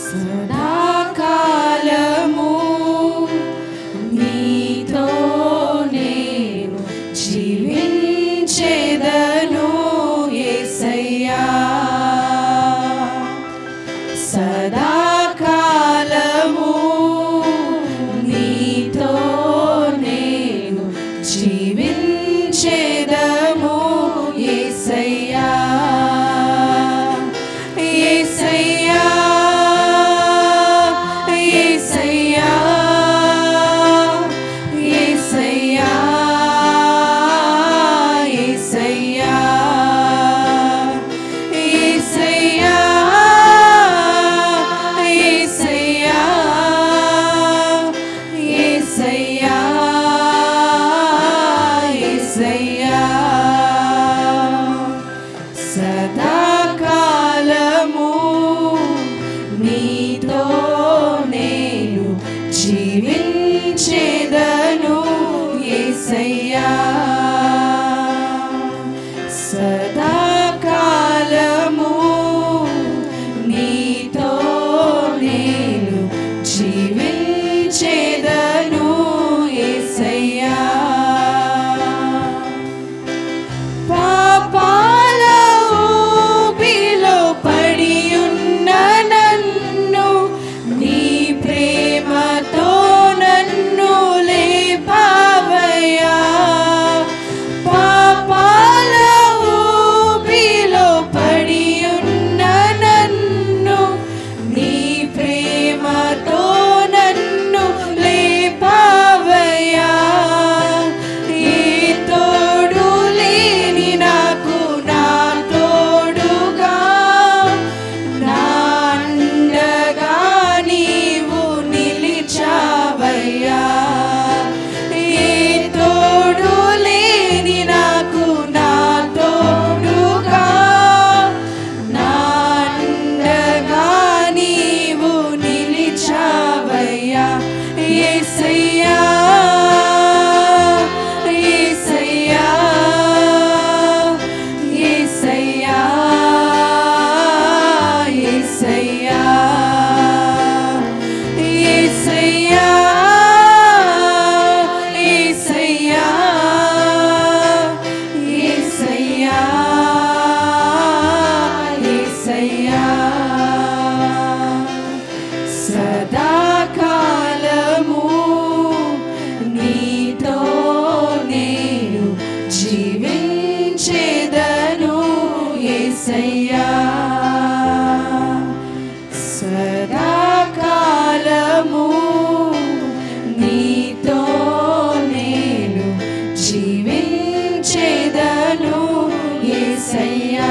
సదాకాలము నీతో నేను జీవించెదను యేసయ్యా సదాకాలము నీతో నేను జీవించెదము యేసయ్యా యేసయ్యా యేసయ్యా యేసయ్యా యేసయ్యా యేసయ్యా యేసయ్యా యేసయ్యా యేసయ్యా సదాకాలము నీతో నేను జీవించెదను యేసయ్యా సదాకాలము నీతో నేను జీవించెదను యేసయ్యా పాపాల ఊబిలో పడియున్న నన్ను నీ ప్రేమతో నన్ను లేపావయ్యా పాపాల ఊబిలో పడియున్న నన్ను నీ ప్రేమతో నన్ను లేపావయ్యా ఏ తోడు లేని నాకు నా తోడుగా నా అండగా నీవు నిలిచావయ్యా ఏ తోడు లేని నాకు నా తోడుగా నా అండగా నీవు నిలిచావయ్యా యేసయ్యా యేసయ్యా యేసయ్యా యేసయ్యా యేసయ్యా యేసయ్యా యేసయ్యా యేసయ్యా సదాకాలము నీతో నేను జీవించెదను యేసయ్యా సదాకాలము నీతో నేను జీవించెదను యేసయ్యా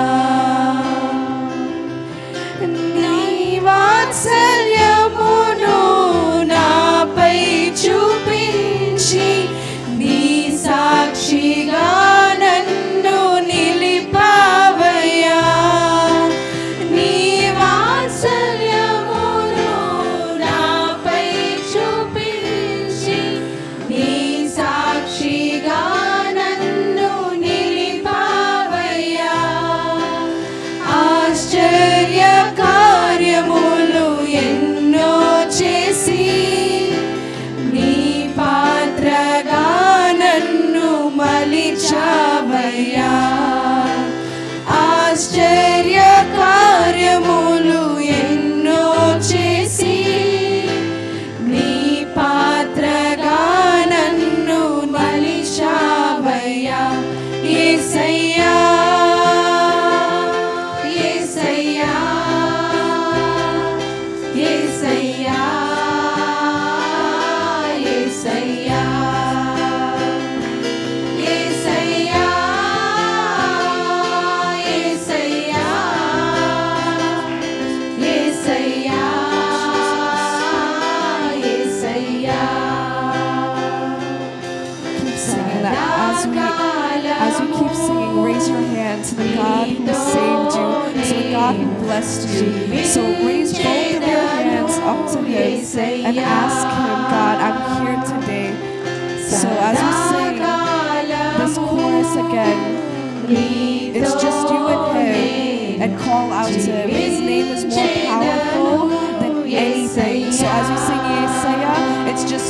నీ వాత్సల్యమును నాపై చూపించి నీ సాక్షిగా నన్ను నిలిపావయ్యా నీ వాత్సల్యమును నాపై చూపించి నీ సాక్షిగా నన్ను నిలిపావయ్యా ఆశ్చర్య కార్యములు ఎన్నో చేసి నీ పాత్రగా నన్ను మలిచావయ్యా ఆశ్చర్య కార్యములు ఎన్నో చేసి నీ పాత్రగా నన్ను మలిచావయ్యా యేసయ్యా యేసయ్యా యేసయ్యా యేసయ్యా యేసయ్యా యేసయ్యా యేసయ్యా యేసయ్యా Keep singing that as we keep singing, raise your hand to the God who saved you, to the God who blessed you. So raise both of your hands up to Him and ask Him, God, I'm here today. So as we sing this chorus again, it's just you and Him, and call out to Him. His name is more powerful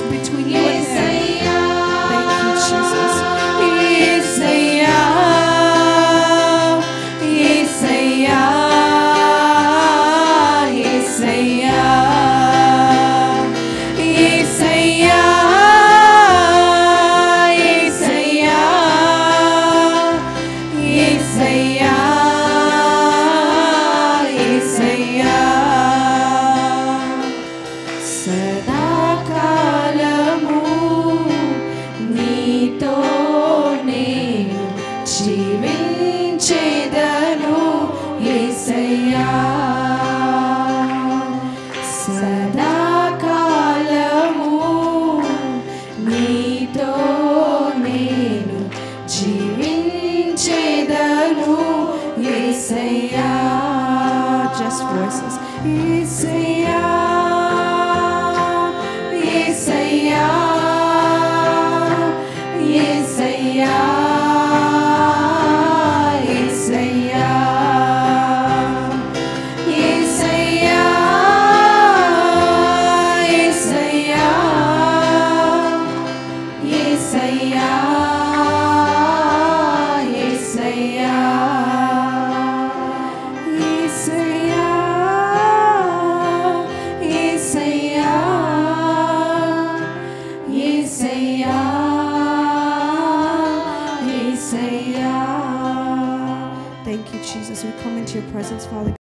between you and Him. Yesayya Thank you, Jesus. యేసయ్యా యేసయ్యా యేసయ్యా యేసయ్యా యేసయ్యా యేసయ్యా సదాకాలము నీతో నేను జీవించేదను యేసయ్యా సదాకాలము నీతో నేను జీవించేదను యేసయ్యా. Just voices. Yesayya Yesayya Yesayya Yesayya Yesayya Yesayya Yesayya Yesayya Yesayya Yesayya Yesayya. Thank you, Jesus. We come into your presence, Father.